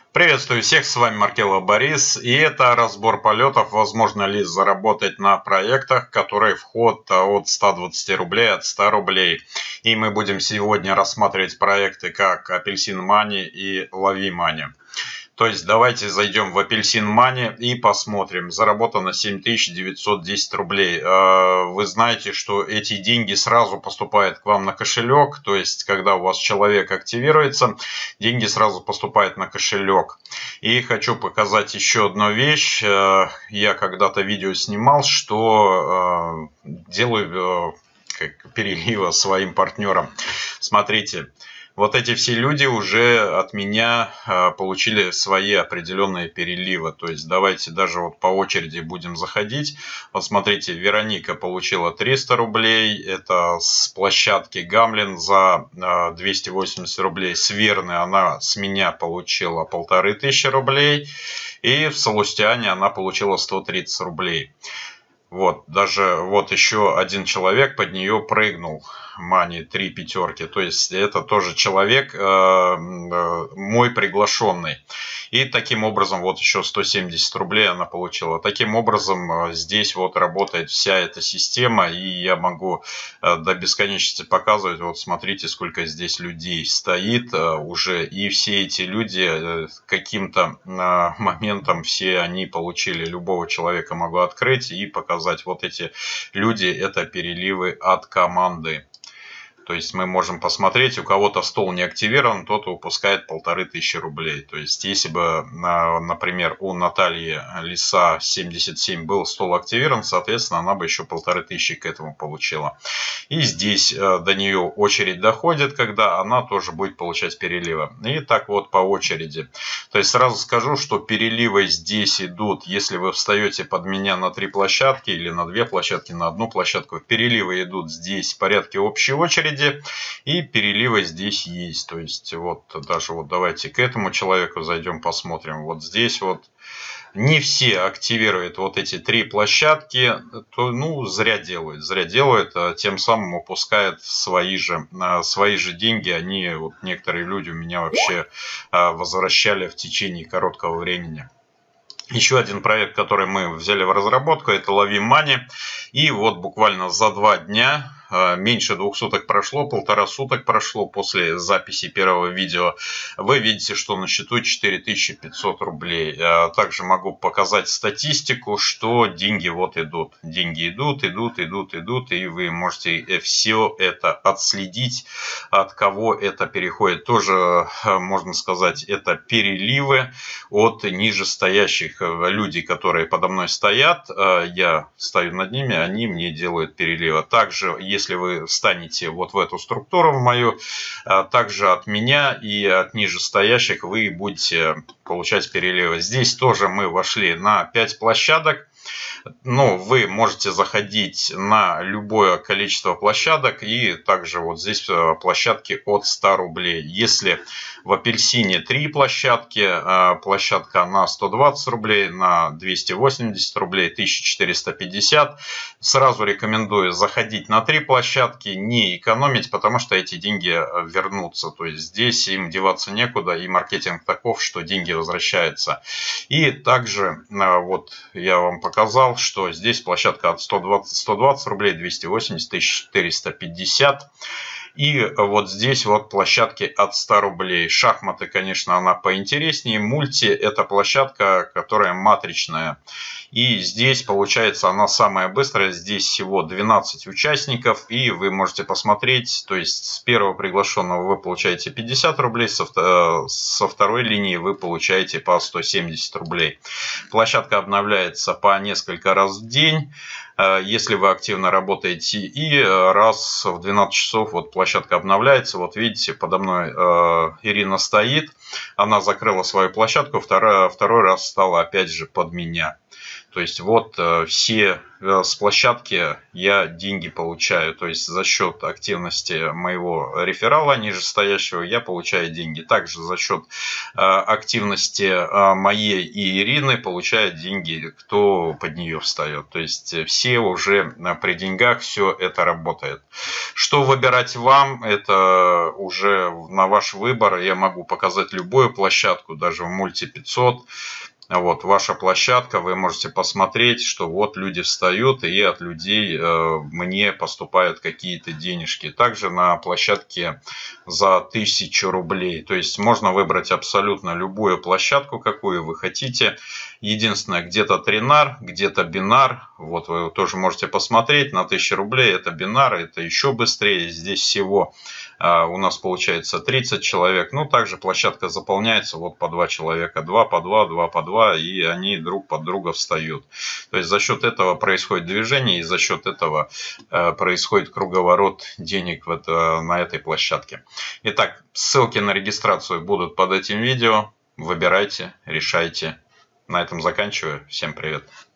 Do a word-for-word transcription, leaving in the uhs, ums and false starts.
Приветствую всех, с вами Маркелов Борис, и это разбор полетов, возможно ли заработать на проектах, которые вход от ста двадцати рублей, от ста рублей. И мы будем сегодня рассматривать проекты как Апельсин Мани и Лови Мани. То есть давайте зайдем в Апельсин Мани и посмотрим. Заработано семь тысяч девятьсот десять рублей. Вы знаете, что эти деньги сразу поступают к вам на кошелек. То есть когда у вас человек активируется, деньги сразу поступают на кошелек. И хочу показать еще одну вещь. Я когда-то видео снимал, что делаю переливы своим партнерам. Смотрите. Вот эти все люди уже от меня э, получили свои определенные переливы. То есть давайте даже вот по очереди будем заходить. Вот смотрите, Вероника получила триста рублей. Это с площадки Гамлин за э, двести восемьдесят рублей. С Верны она с меня получила полторы тысячи рублей. И в Салустиане она получила сто тридцать рублей. Вот, даже вот еще один человек под нее прыгнул. Мани три пятерки. То есть это тоже человек, э, э, мой приглашенный. И таким образом вот еще сто семьдесят рублей она получила. Таким образом э, здесь вот работает вся эта система. И я могу э, до бесконечности показывать. Вот смотрите, сколько здесь людей стоит э, уже. И все эти люди э, каким-то э, моментом все они получили. Любого человека могу открыть и показать. Вот эти люди, это переливы от команды. То есть мы можем посмотреть, у кого-то стол не активирован, тот выпускает полторы тысячи рублей. То есть если бы, например, у Натальи Лиса семьдесят семь был стол активирован, соответственно, она бы еще полторы тысячи к этому получила. И здесь до нее очередь доходит, когда она тоже будет получать переливы. И так вот по очереди. То есть сразу скажу, что переливы здесь идут, если вы встаете под меня на три площадки или на две площадки, на одну площадку. Переливы идут здесь в порядке общей очереди. И переливы здесь есть. То есть вот даже вот давайте к этому человеку зайдем, посмотрим. Вот здесь вот не все активируют вот эти три площадки, то ну зря делают, зря делают, тем самым упускают свои же, свои же деньги. Они, вот некоторые люди у меня вообще возвращали в течение короткого времени. Еще один проект, который мы взяли в разработку, это Лови Мани. И вот буквально за два дня, меньше двух суток прошло, полтора суток прошло после записи первого видео, вы видите, что на счету четыре тысячи пятьсот рублей. Также могу показать статистику, что деньги вот идут. Деньги идут, идут, идут, идут, и вы можете все это отследить, от кого это переходит. Тоже, можно сказать, это переливы от нижестоящих людей, которые подо мной стоят. Я стою над ними, они мне делают переливы. Также, если вы встанете вот в эту структуру в мою, также от меня и от нижестоящих вы будете получать переливы. Здесь тоже мы вошли на пять площадок. Но вы можете заходить на любое количество площадок, и также вот здесь площадки от ста рублей. Если в Апельсине три площадки, площадка на сто двадцать рублей, на двести восемьдесят рублей, тысяча четыреста пятьдесят. Сразу рекомендую заходить на три площадки, не экономить, потому что эти деньги вернутся. То есть здесь им деваться некуда, и маркетинг таков, что деньги возвращаются. И также вот я вам показал, что здесь площадка от сто двадцать рублей, двести восемьдесят, тысяча четыреста пятьдесят. И вот здесь вот площадки от ста рублей. Шахматы, конечно, она поинтереснее. Мульти — это площадка, которая матричная. И здесь, получается, она самая быстрая. Здесь всего двенадцать участников. И вы можете посмотреть, то есть с первого приглашенного вы получаете пятьдесят рублей, со, со второй линии вы получаете по сто семьдесят рублей. Площадка обновляется по несколько раз в день, если вы активно работаете. И раз в двенадцать часов вот площадка обновляется. Вот видите, подо мной э, Ирина стоит. Она закрыла свою площадку, второй, второй раз стала опять же под меня. То есть вот все с площадки я деньги получаю. То есть за счет активности моего реферала нижестоящего я получаю деньги. Также за счет активности моей и Ирины получает деньги, кто под нее встает. То есть все уже при деньгах все это работает. Что выбирать вам, это уже на ваш выбор. Я могу показать любую площадку, даже в мульти пятьсот. Вот ваша площадка, вы можете посмотреть, что вот люди встают, и от людей э, мне поступают какие-то денежки. Также на площадке за тысячу рублей. То есть можно выбрать абсолютно любую площадку, какую вы хотите. Единственное, где-то тринар, где-то бинар. Вот вы тоже можете посмотреть. На тысячу рублей это бинар, это еще быстрее. Здесь всего э, у нас получается тридцать человек. Ну, также площадка заполняется вот по два человека. два по два, два по два. И они друг под друга встают. То есть за счет этого происходит движение, и за счет этого э, происходит круговорот денег в это, на этой площадке. Итак, ссылки на регистрацию будут под этим видео. Выбирайте, решайте. На этом заканчиваю. Всем привет.